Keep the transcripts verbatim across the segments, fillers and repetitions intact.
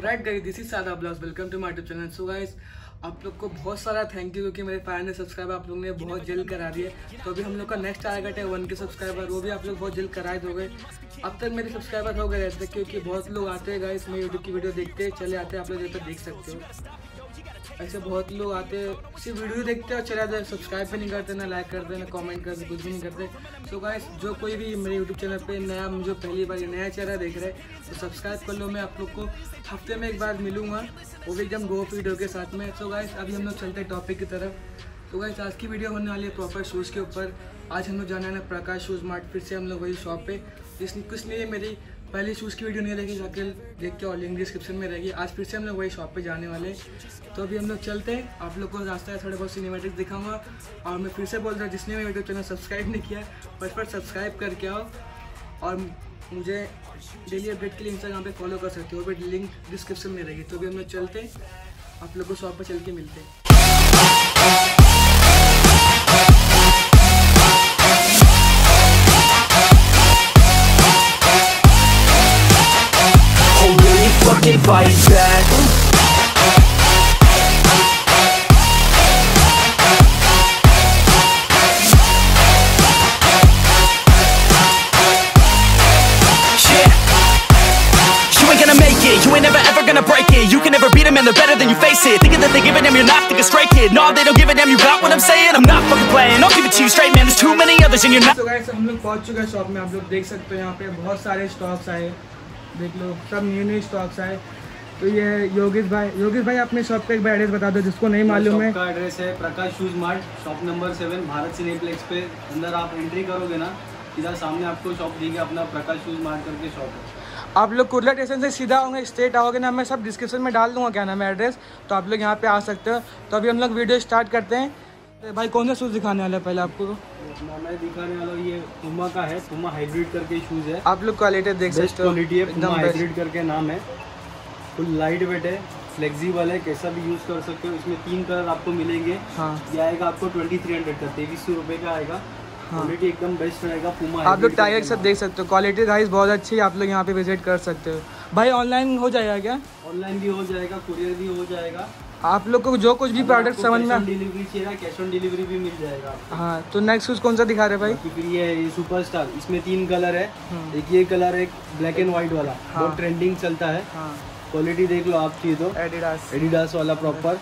Right guys, this is सादा blogs. Welcome to my YouTube channel. So guys, आप लोग को बहुत सारा थैंक यू क्योंकि मेरे फाइव हंड्रेड सब्सक्राइबर आप लोग ने बहुत जल्द करा दिए। तो अभी हम लोग का नेक्स्ट आएगा टे वन के सब्सक्राइबर, वो भी आप लोग बहुत जल्द कराए दोगे। अब तक मेरे सब्सक्राइबर हो गए रहते क्योंकि बहुत लोग आते हैं गाइस, मैं यूट्यूब की वीडियो देखते चले आते हैं, आप लोग जब तक देख सकते हो। ऐसे बहुत लोग आते हैं सिर्फ वीडियो देखते हैं और चले जाते हैं, सब्सक्राइब भी नहीं करते, ना लाइक करते, ना कमेंट करते, कुछ भी नहीं करते। सो गाइस, जो कोई भी मेरे यूट्यूब चैनल पे नया, जो पहली बार नया चेहरा देख रहे हैं तो सब्सक्राइब कर लो। मैं आप लोग को हफ्ते में एक बार मिलूंगा, वो भी एकदम गो वीडियो के साथ में। सो गाइस, अभी हम लोग चलते हैं टॉपिक की तरफ। तो गाइस, आज की वीडियो होने वाली है प्रॉपर शूज़ के ऊपर। आज हम लोग जाना है प्रकाश शूज़ मार्ट, फिर से हम लोग वही शॉप पे। जिसने कुछ नहीं है, मेरी पहली शूज़ की वीडियो नहीं देखी, जाके देख के और लिंक डिस्क्रिप्शन में रहेगी। आज फिर से हम लोग वही शॉप पे जाने वाले। तो अभी हम लोग चलते हैं, आप लोग को रास्ता है थोड़े बहुत सिनेमैटिक्स दिखाऊंगा। और मैं फिर से बोल रहा हूँ, जिसने मेरे यूट्यूब चैनल सब्सक्राइब नहीं किया फटाफट सब्सक्राइब करके आओ, और मुझे डेली अपडेट के लिए इंस्टाग्राम पे फॉलो कर सकते हो, बट लिंक डिस्क्रिप्शन में रहेगी। तो अभी हम लोग चलते हैं, आप लोग को शॉप पर चल के मिलते हैं। Fucking fight back. You ain't never ever gonna break it. You can never beat them and they're better than you face it. Thinking that they're giving them, you're not thinking straight, kid. No, they don't give a damn, you got what I'm saying? I'm not fucking playing, I'll give it to you straight, man. There's too many others and you're not. So guys, हम लोग पहुंच चुके हैं shop में। आप लोग देख सकते हो यहाँ पे बहुत सारे स्टॉक्स आए, देख लो, सब न्यू न्यू स्टॉक्स आए। तो ये योगेश भाई, योगेश भाई अपने शॉप का एक बार एड्रेस बता दो जिसको नहीं मालूम है। का एड्रेस है Prakash shoes mart, shop number seven, Bharat cineplex पे। अंदर आप एंट्री करोगे ना, इधर सामने आपको शॉप दी गई, अपना प्रकाश शूज मार्ट करके शॉप है। आप लोग कुर्ला स्टेशन से सीधा होंगे, स्ट्रेट आओगे ना, मैं सब डिस्क्रिप्शन में डाल दूंगा क्या नाम है एड्रेस, तो आप लोग यहाँ पे आ सकते हो। तो अभी हम लोग वीडियो स्टार्ट करते हैं। भाई कौन सा शूज़ दिखाने वाला है पहले आपको? मैं दिखाने वाला हूँ, ये पुमा का है, पुमा हाइब्रिड करके शूज़ है। आप लोग क्वालिटी देख सकते हो, क्वालिटी है, पुमा हाइब्रिड करके नाम है। फुल लाइट वेट है, फ्लेक्सिबल है, कैसा भी यूज़ कर सकते हो। इसमें तीन कलर आपको मिलेंगे। हाँ, ये आएगा आपको ट्वेंटी थ्री हंड्रेड का, तेईस सौ रुपये का आएगा। क्वालिटी हाँ, एकदम बेस्ट रहेगा। पुमा आप लोग टायर सब देख सकते हो, क्वालिटी गाइस बहुत अच्छी है, आप लोग यहाँ पे विजिट कर सकते हो। भाई ऑनलाइन हो जाएगा क्या? ऑनलाइन भी हो जाएगा, कुरियर भी हो जाएगा। आप लोग को जो कुछ भी प्रोडक्ट समझ में, डिलीवरी चाहिए, कैश ऑन डिलीवरी भी मिल जाएगा। हाँ, तो नेक्स्ट शूज कौन सा दिखा रहे भाई? फिर ये ये सुपरस्टार, इसमें तीन कलर है। एक ये कलर है, एक ब्लैक एंड व्हाइट वाला, बहुत ट्रेंडिंग चलता है। क्वालिटी देख लो आप चाहिए तो, एडिडास एडिडास वाला प्रॉपर।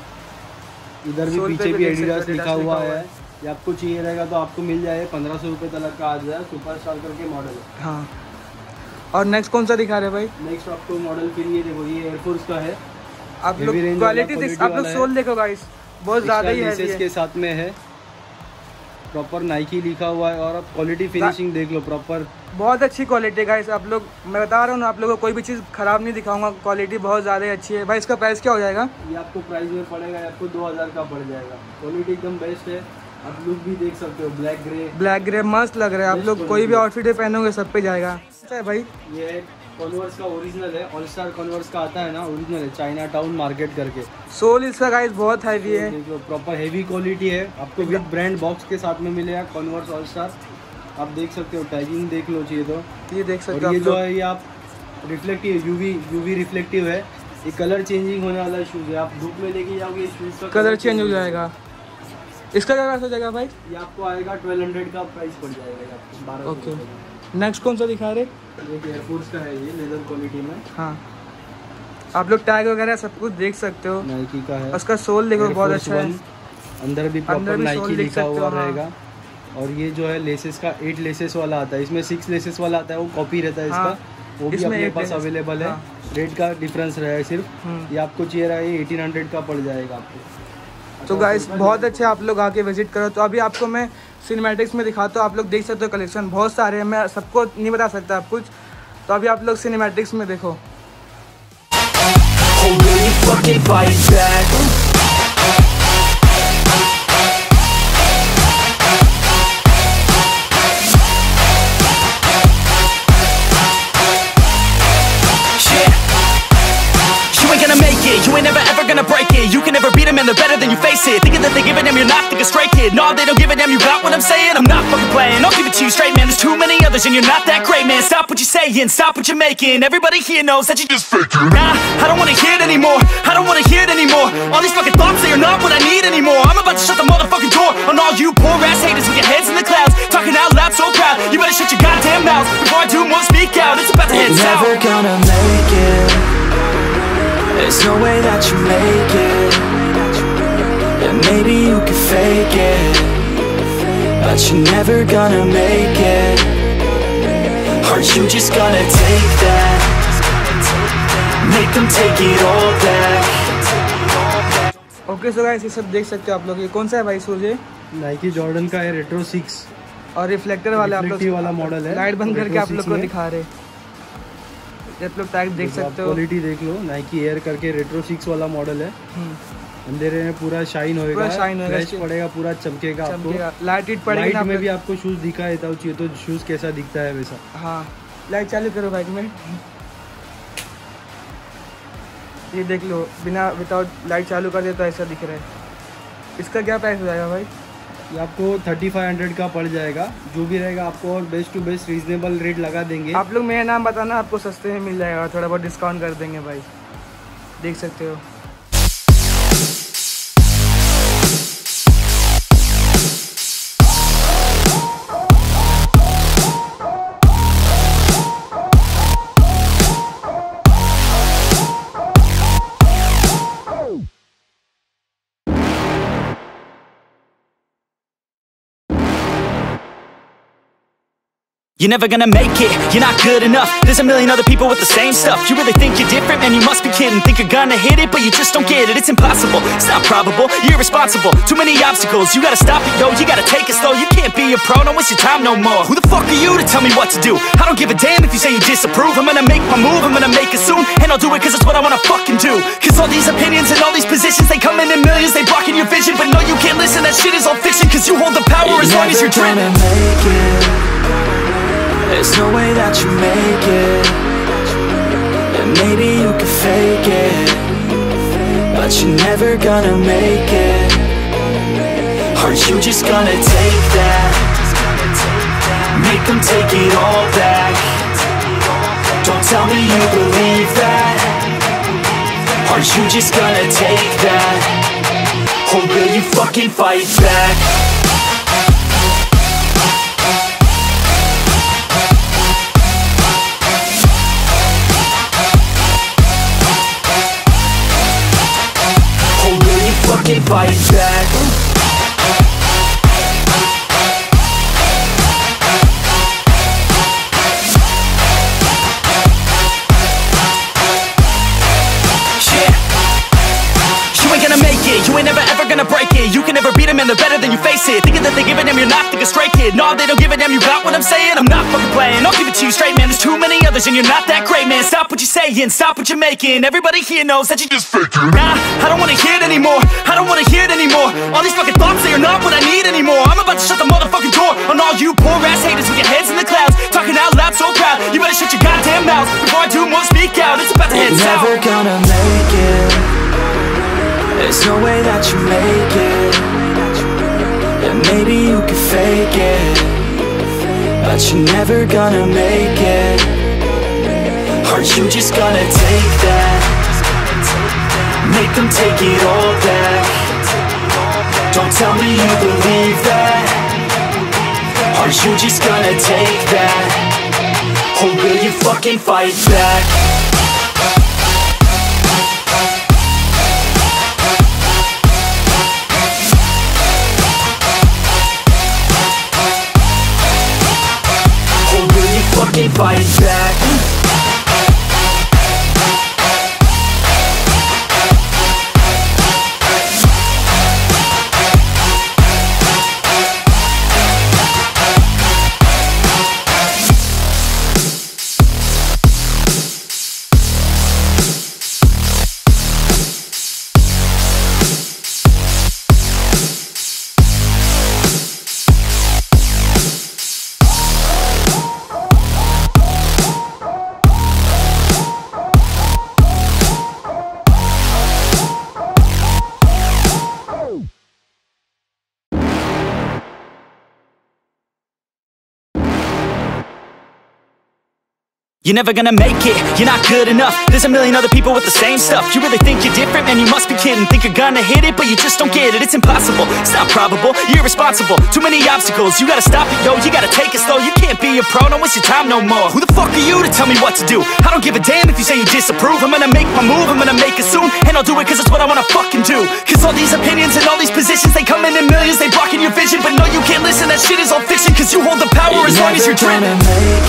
इधर भी पीछे भी एडिडास लिखा हुआ है। ये आपको चाहिए रहेगा तो आपको मिल जाए, पंद्रह सौ रुपये तक का आ जाए। सुपरस्टार करके मॉडल है। हाँ, और नेक्स्ट कौन सा दिखा रहे भाई? नेक्स्ट आपको मॉडल फिर ये देखो, ये एयरफोर्स का है। आप लोग क्वालिटी देख, आप लोग सोल देखो गाइस, बहुत ज़्यादा ही है। इसके साथ में है, प्रॉपर नाइकी लिखा हुआ है। और आप क्वालिटी फिनिशिंग देख लो, प्रॉपर बहुत अच्छी क्वालिटी गाइस। आप लोग, मैं बता रहा हूँ ना, आप लोगों को कोई भी चीज़ खराब नहीं दिखाऊंगा, क्वालिटी बहुत ज़्यादा ही अच्छी है। भाई इसका प्राइस क्या हो जाएगा? ये आपको प्राइस में पड़ेगा, आपको दो हज़ार का पड़ जाएगा। क्वालिटी एकदम बेस्ट है, आप लुक भी देख सकते हो। ब्लैक ग्रे, ब्लैक ग्रे मस्त लग रहा है। आप लोग कोई भी आउटफिट पहनोगे सब पे जाएगा। अच्छा है भाई, ये कॉन्वर्स का ओरिजिनल है, ऑल स्टार कॉन्वर्स का आता है ना, ओरिजिनल है, चाइना टाउन मार्केट करके। सोल इसका गाइस बहुत हैवी है, प्रॉपर हेवी क्वालिटी है। आपको विद ब्रांड बॉक्स के साथ में मिलेगा कॉन्वर्स ऑल स्टार। आप देख सकते हो, टैगिंग देख लो चाहिए तो ये देख सकते हो। ये जो है, ये आप रिफ्लेक्टिव, यूवी यूवी रिफ्लेक्टिव है। ये कलर चेंजिंग होने वाला शूज़ है, आप धूप में लेके जाओगे, शूज़ का कलर चेंज हो जाएगा। इसका क्या प्राइस हो जाएगा भाई? ये आपको आएगा ट्वेल्व हंड्रेड का प्राइस पड़ जाएगा आपको, बारह। ओके, नेक्स्ट कौन सा दिखा रहे? ये एयरफोर्स का है, ये लेदर क्वालिटी में। हाँ, आप लोग टैग वगैरह सब कुछ देख सकते हो। नाइकी का है, उसका सोल देखो बहुत अच्छा है। अंदर भी प्रॉपर नाइकी लिखा हुआ रहेगा। और ये जो है लेसेस का एट लेसेस वाला आता है, इसमें सिक्स लेसेस वाला आता है, वो कॉपी रहता है इसका। वो भी अपने पास अवेलेबल है। रेट का डिफरेंस रहेगा सिर्फ। ये आपको चाहिए रहा है, एटीन हंड्रेड का पड़ जाएगा आपको। तो गाइस बहुत अच्छे, आप लोग आके विजिट करो। तो अभी आपको मैं सिनेमैटिक्स में दिखाता हूँ, आप लोग देख सकते हो, कलेक्शन बहुत सारे हैं, मैं सबको नहीं बता सकता आप कुछ। तो अभी आप लोग सिनेमैटिक्स में देखो। You ain't never ever gonna break it. You can never beat them and they're better than you face it. Thinking that they're giving them, you're not thinking straight, kid. No, they don't give a damn, you got what I'm saying? I'm not fucking playing, I'll give it to you straight, man. There's too many others. others and you're not that great, man. Stop what you're saying, stop what you're making. Everybody here knows that you just faking. Nah, I don't wanna hear it anymore, I don't wanna hear it anymore. All these fucking thoughts, they are not what I need anymore. I'm about to shut the motherfucking door on all you poor ass haters with your heads in the clouds, talking out loud so proud. You better shut your goddamn mouth before I do more speak out. It's about to head You're south. never gonna make it. There's no way that you make it. And maybe you could fake it, but you're never gonna make it. Are you just gonna take that? Make them take it all back. Okay so guys, ये सब देख सकते हो आप लोग। ये कौन सा है भाई शूज? ये नाइकी जॉर्डन का है, रेट्रो सिक्स और रिफ्लेक्टर वाला आप लोग वाला मॉडल है। लाइट बंद करके Retro आप लोग six को में। दिखा रहे। आप लोग टैग देख सकते हो। क्वालिटी देख लो, नाइकी एयर करके रेट्रो सिक्स वाला मॉडल है। अंधेरे में पूरा शाइन होएगा, पूरा शाइन होएगा, फ्लैश पड़ेगा, पूरा चमकेगा आपको। चमकेगा, लाइट हिट पड़ेगी लाइट ना में भी आपको शूज दिखा देता हूँ, चाहिए तो शूज कैसा दिखता है वैसा। हाँ, लाइट चालू करो बाइक में। ये देख लो, बिना विदाउट लाइट चालू कर दे तो ऐसा दिख रहा है। इसका क्या प्राइस हो जाएगा भाई? ये आपको थर्टी फाइव हंड्रेड का पड़ जाएगा, जो भी रहेगा आपको और best to best reasonable rate लगा देंगे। आप लोग मेरा नाम बताना, आपको सस्ते में मिल जाएगा, थोड़ा बहुत डिस्काउंट कर देंगे भाई। देख सकते हो। You're never gonna make it, you're not good enough. There's a million other people with the same stuff. You really think you're different? Man, you must be kidding. Think you're gonna hit it, but you just don't get it. It's impossible, it's not probable, you're irresponsible. Too many obstacles, you gotta stop it, yo. You gotta take it slow, you can't be a pro. Don't waste your time no more. Who the fuck are you to tell me what to do? I don't give a damn if you say you disapprove. I'm gonna make my move, I'm gonna make it soon. And I'll do it cause it's what I wanna fucking do. Cause all these opinions and all these positions, they come in in millions, they blocking your vision. But no, you can't listen, that shit is all fiction. Cause you hold the power You're as long as you're never dreaming. gonna make it. There's no way that you make it. And maybe you could fake it, but you're never gonna make it. Are you just gonna take that? Make them take it all back. Don't tell me you believe that. Are you just gonna take that? Or will you fucking fight back? Fucking fight back. Yeah. You ain't gonna make it, you ain't never ever gonna break it. You can never beat them and they're better than you face it. Thinking that they give a damn, you're not thinking straight, kid. No, they don't give a damn, you got what I'm saying? I'm not fucking playing, I'll give it to you straight, man. There's too many others and you're not that great, man. Stop what you're saying, stop what you're making. Everybody here knows that you just faking. Nah, I don't wanna hear it anymore, I don't wanna hear it anymore. All these fucking thoughts, they are not what I need anymore. I'm about to shut the motherfucking door on all you poor ass haters with your heads in the clouds, talking out loud so proud. You better shut your goddamn mouth before I do more speak out. It's about to head You're south. never gonna make it. There's no way that you make it. And maybe you could fake it, but you're never gonna make it. Are you just gonna take that? Make them take it all back. Don't tell me you believe that. Are you just gonna take that? Or will you fucking fight back? Fucking fight back. You're never gonna make it, you're not good enough. There's a million other people with the same stuff. You really think you're different? Man, you must be kidding. Think you're gonna hit it, but you just don't get it. It's impossible, it's not probable, you're irresponsible. Too many obstacles, you gotta stop it, yo. You gotta take it slow, you can't be a pro. Don't waste your time no more. Who the fuck are you to tell me what to do? I don't give a damn if you say you disapprove. I'm gonna make my move, I'm gonna make it soon. And I'll do it cause it's what I wanna fucking do. Cause all these opinions and all these positions, they come in in millions, they blocking your vision. But no, you can't listen, that shit is all fiction. Cause you hold the power as long as you're dreaming.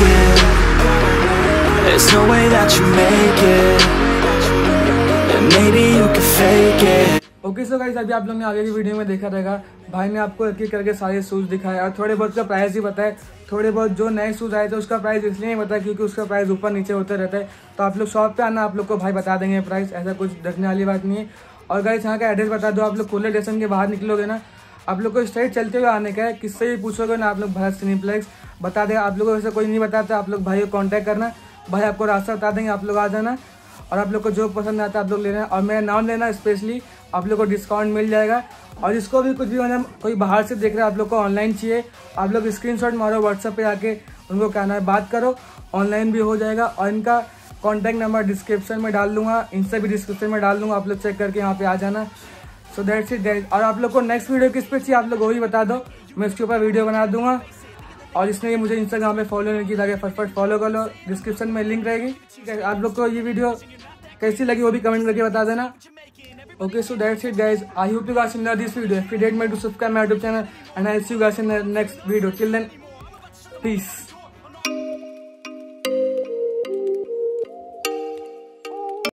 There's no way that you make it, and maybe you can fake it. Okay so guys, अभी आप लोग ने आगे की video में देखा रहेगा, भाई ने आपको एक एक करके सारे शूज दिखाए और थोड़े बहुत का प्राइस भी बताए। थोड़े बहुत जो नए शूज आए थे उसका प्राइस इसलिए नहीं बताया क्योंकि उसका प्राइस ऊपर नीचे होते रहता है। तो आप लोग शॉप पे आना, आप लोग को भाई बता देंगे प्राइस, ऐसा कुछ रखने वाली बात नहीं है। और गाइस यहाँ का एड्रेस बता दो, आप लोग कोल्ले स्टेशन के बाहर निकलोगे ना, आप लोग को स्ट्रेट चलते हुए आने का है। किससे भी पूछोगे ना, आप लोग भरत सिनेप्लेक्स बता देगा। आप लोगों को वैसे कोई नहीं बताता, आप लोग भाई को कॉन्टैक्ट करना, भाई आपको रास्ता बता देंगे, आप लोग आ जाना और आप लोग को जो पसंद आता है आप लोग लेना। और मेरा नाम लेना स्पेशली, आप लोग को डिस्काउंट मिल जाएगा। और जिसको भी कुछ भी मतलब कोई बाहर से देख रहा है, आप लोग को ऑनलाइन चाहिए, आप लोग स्क्रीनशॉट मारो व्हाट्सएप पे आके, उनको कहना है बात करो, ऑनलाइन भी हो जाएगा। और इनका कॉन्टैक्ट नंबर डिस्क्रिप्शन में डाल दूंगा, इनसे भी डिस्क्रिप्शन में डाल दूंगा, आप लोग चेक करके यहाँ पे आ जाना। So that's it guys. और आप लोग को नेक्स्ट वीडियो किस पे चाहिए आप लोग वही बता दो, मैं इसके ऊपर वीडियो बना दूंगा। और इसने मुझे इंस्टाग्राम पे फॉलो नहीं किया, फटफट फॉलो कर लो, डिस्क्रिप्शन में लिंक रहेगी। आप लोग को ये वीडियो कैसी लगी वो भी कमेंट करके बता देना। Okay so that's it guys, I hope you guys enjoyed this video. If you did, make to subscribe my YouTube channel and I'll see you guys in the next video. Till then, peace.